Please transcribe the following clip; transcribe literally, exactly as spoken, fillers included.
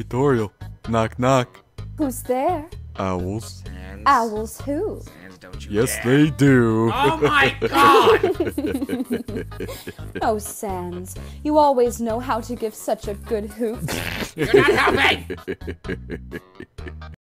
tutorial. Knock knock. Who's there? Owls. Sans. Owls who? Sans, don't you Yes, dare. they do. Oh my god! Oh, Sans, you always know how to give such a good hoot. You're not helping!